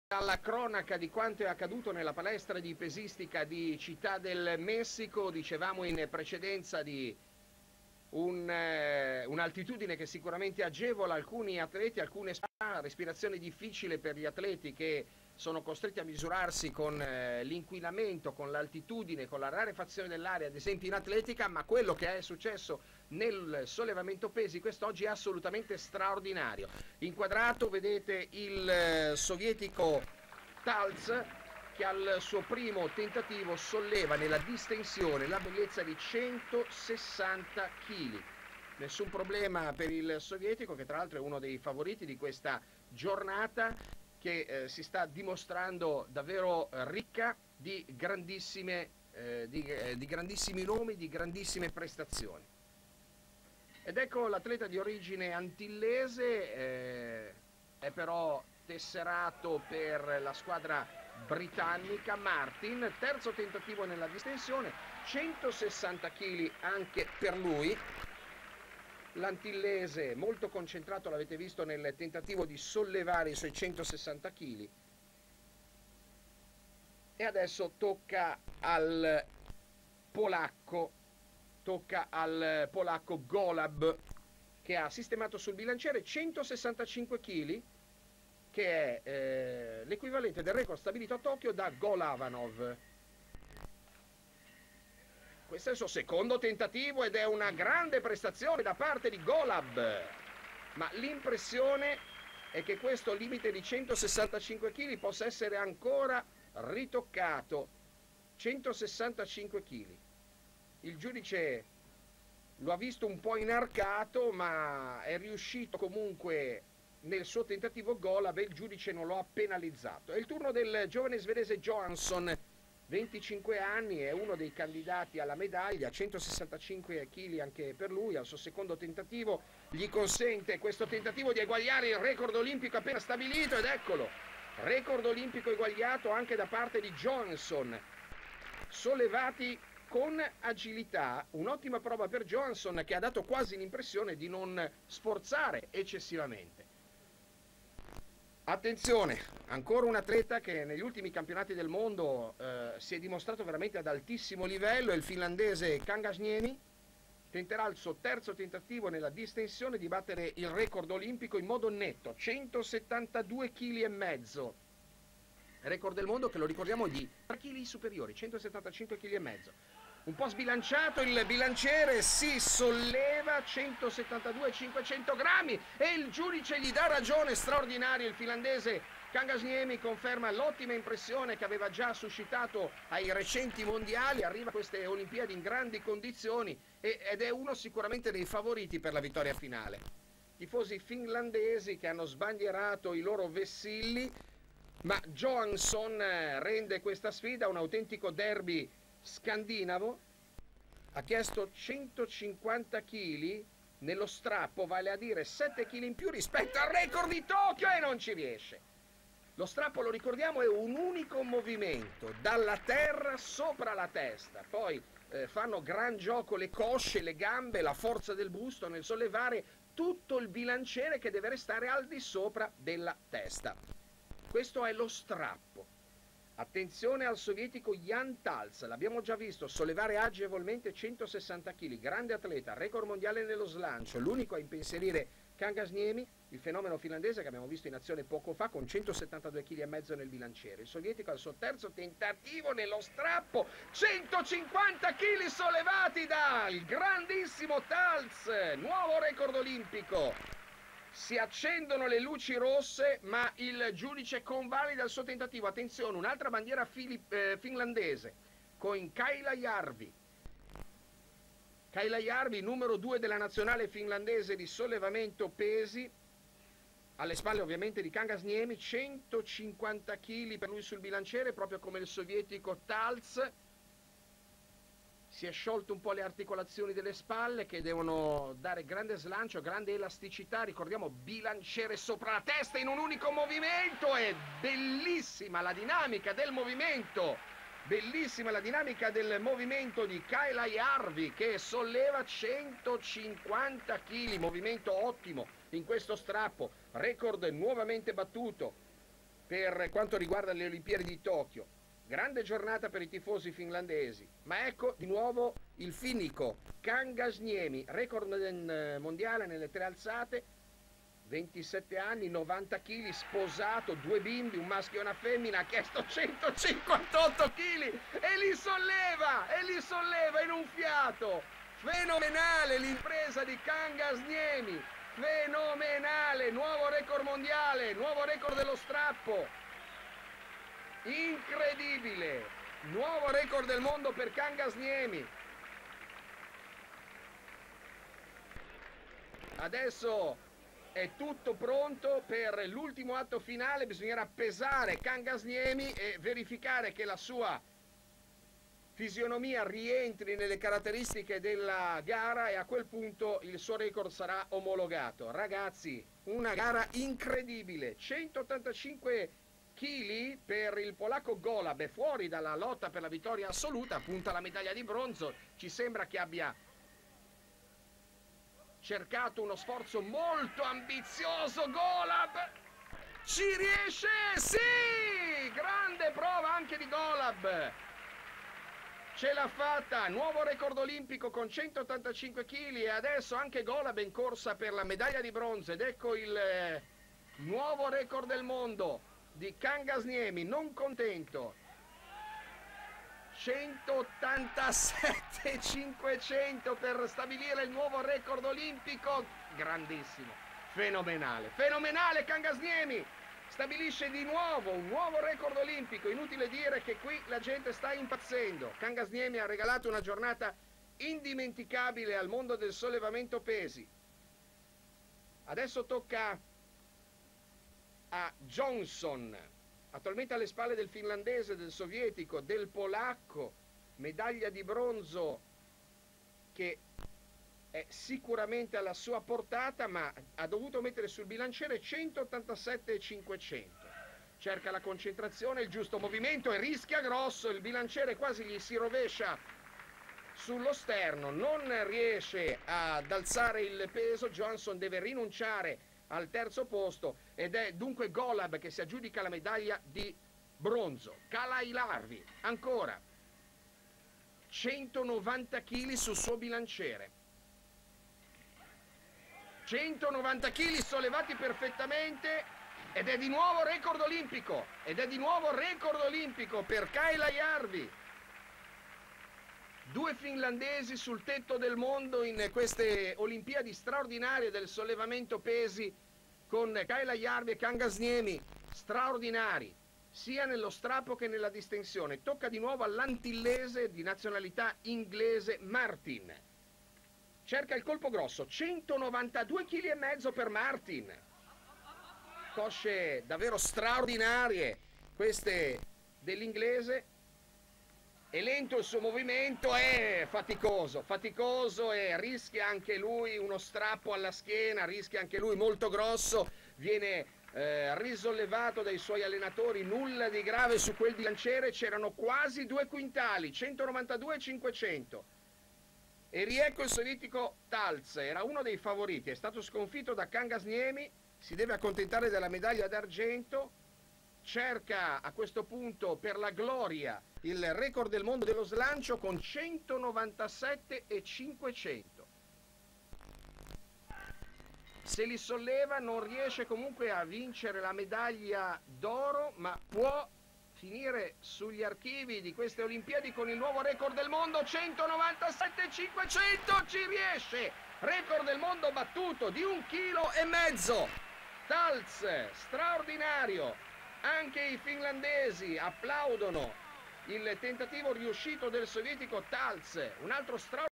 alla cronaca di quanto è accaduto nella palestra di pesistica di Città del Messico. Dicevamo in precedenza di un'altitudine che sicuramente agevola alcuni atleti, alcune respirazione difficile per gli atleti che sono costretti a misurarsi con l'inquinamento, con l'altitudine, con la rarefazione dell'aria, ad esempio in atletica, ma quello che è successo nel sollevamento pesi quest'oggi è assolutamente straordinario. Inquadrato vedete il sovietico Talz che al suo primo tentativo solleva nella distensione la bellezza di 160 kg. Nessun problema per il sovietico, che tra l'altro è uno dei favoriti di questa giornata, che si sta dimostrando davvero ricca di grandissimi nomi, di grandissime prestazioni. Ed ecco l'atleta di origine antillese, è però tesserato per la squadra britannica, Martin, terzo tentativo nella distensione, 160 kg anche per lui. L'antillese molto concentrato, l'avete visto nel tentativo di sollevare i suoi 160 kg. E adesso tocca al polacco Golab, che ha sistemato sul bilanciere 165 kg, che è l'equivalente del record stabilito a Tokyo da Golavanov. Questo è il suo secondo tentativo ed è una grande prestazione da parte di Golab, ma l'impressione è che questo limite di 165 kg possa essere ancora ritoccato. 165 kg. Il giudice lo ha visto un po' inarcato, ma è riuscito comunque nel suo tentativo Golab e il giudice non lo ha penalizzato. È il turno del giovane svedese Johansson, 25 anni, è uno dei candidati alla medaglia, 165 kg anche per lui. Al suo secondo tentativo gli consente questo tentativo di eguagliare il record olimpico appena stabilito, ed eccolo, record olimpico eguagliato anche da parte di Johansson, sollevati con agilità, un'ottima prova per Johansson, che ha dato quasi l'impressione di non sforzare eccessivamente. Attenzione, ancora un atleta che negli ultimi campionati del mondo si è dimostrato veramente ad altissimo livello, è il finlandese Kangasniemi. Tenterà il suo terzo tentativo nella distensione di battere il record olimpico in modo netto, 172 kg e mezzo. Record del mondo che, lo ricordiamo, di 3 kg superiori, 175 kg e mezzo. Un po' sbilanciato il bilanciere, si solleva 172,500 grammi e il giudice gli dà ragione, straordinario. Il finlandese Kangasniemi conferma l'ottima impressione che aveva già suscitato ai recenti mondiali, arriva a queste Olimpiadi in grandi condizioni ed è uno sicuramente dei favoriti per la vittoria finale. Tifosi finlandesi che hanno sbandierato i loro vessilli, ma Johansson rende questa sfida un autentico derby scandinavo. Ha chiesto 150 kg nello strappo, vale a dire 7 kg in più rispetto al record di Tokyo, e non ci riesce. Lo strappo, lo ricordiamo, è un unico movimento dalla terra sopra la testa, poi fanno gran gioco le cosce, le gambe, la forza del busto nel sollevare tutto il bilanciere che deve restare al di sopra della testa. Questo è lo strappo. Attenzione al sovietico Jan Talz, l'abbiamo già visto sollevare agevolmente 160 kg, grande atleta, record mondiale nello slancio, l'unico a impensierire Kangasniemi, il fenomeno finlandese che abbiamo visto in azione poco fa con 172 kg e mezzo nel bilanciere. Il sovietico al suo terzo tentativo nello strappo, 150 kg sollevati dal grandissimo Talz, nuovo record olimpico. Si accendono le luci rosse, ma il giudice convalida il suo tentativo. Attenzione, un'altra bandiera finlandese con Kaila Järvi. Kaila Järvi, numero 2 della nazionale finlandese di sollevamento pesi, alle spalle ovviamente di Kangasniemi, 150 kg per lui sul bilanciere, proprio come il sovietico Talz. Si è sciolto un po' le articolazioni delle spalle, che devono dare grande slancio, grande elasticità. Ricordiamo, bilanciere sopra la testa in un unico movimento. È bellissima la dinamica del movimento. Bellissima la dinamica del movimento di Kaila Järvi, che solleva 150 kg. Movimento ottimo in questo strappo. Record nuovamente battuto. per quanto riguarda le Olimpiadi di Tokyo. Grande giornata per i tifosi finlandesi, ma ecco di nuovo il finnico Kangasniemi, record mondiale nelle tre alzate, 27 anni, 90 kg, sposato, 2 bimbi, un maschio e una femmina, ha chiesto 158 kg e li solleva in un fiato. Fenomenale l'impresa di Kangasniemi, fenomenale, nuovo record mondiale, nuovo record dello strappo, incredibile, nuovo record del mondo per Kangasniemi. Adesso è tutto pronto per l'ultimo atto finale, bisognerà pesare Kangasniemi e verificare che la sua fisionomia rientri nelle caratteristiche della gara e a quel punto il suo record sarà omologato. Ragazzi, una gara incredibile, 185 kg per il polacco Golab, è fuori dalla lotta per la vittoria assoluta, punta alla medaglia di bronzo, ci sembra che abbia cercato uno sforzo molto ambizioso. Golab ci riesce, sì, grande prova anche di Golab, ce l'ha fatta, nuovo record olimpico con 185 kg e adesso anche Golab è in corsa per la medaglia di bronzo ed ecco il nuovo record del mondo di Kangasniemi, non contento, 187.500 per stabilire il nuovo record olimpico, grandissimo, fenomenale, fenomenale Kangasniemi, stabilisce di nuovo un nuovo record olimpico, inutile dire che qui la gente sta impazzendo. Kangasniemi ha regalato una giornata indimenticabile al mondo del sollevamento pesi. Adesso tocca a Johnson, attualmente alle spalle del finlandese, del sovietico, del polacco, medaglia di bronzo che è sicuramente alla sua portata, ma ha dovuto mettere sul bilanciere 187.500. Cerca la concentrazione, il giusto movimento e rischia grosso, il bilanciere quasi gli si rovescia sullo sterno, non riesce ad alzare il peso, Johnson deve rinunciare al terzo posto ed è dunque Golab che si aggiudica la medaglia di bronzo. Kalailarvi ancora 190 kg sul suo bilanciere, 190 kg sollevati perfettamente ed è di nuovo record olimpico, per Kalailarvi. Due finlandesi sul tetto del mondo in queste Olimpiadi straordinarie del sollevamento pesi, con Kalailarvi e Kangasniemi straordinari, sia nello strappo che nella distensione. Tocca di nuovo all'antillese di nazionalità inglese Martin. Cerca il colpo grosso, 192,5 kg per Martin. Cosce davvero straordinarie queste dell'inglese. È lento il suo movimento, è faticoso e rischia anche lui uno strappo alla schiena, rischia anche lui molto grosso, viene risollevato dai suoi allenatori, nulla di grave su quel bilanciere, c'erano quasi 2 quintali, 192.500. E riecco il sovietico Talz, era uno dei favoriti, è stato sconfitto da Kangasniemi, si deve accontentare della medaglia d'argento, cerca a questo punto per la gloria il record del mondo dello slancio con 197.500. Se li solleva non riesce comunque a vincere la medaglia d'oro, ma può finire sugli archivi di queste Olimpiadi con il nuovo record del mondo, 197.500, ci riesce, record del mondo battuto di 1,5 kg. Talz, straordinario, anche i finlandesi applaudono il tentativo riuscito del sovietico Talz, un altro straordinario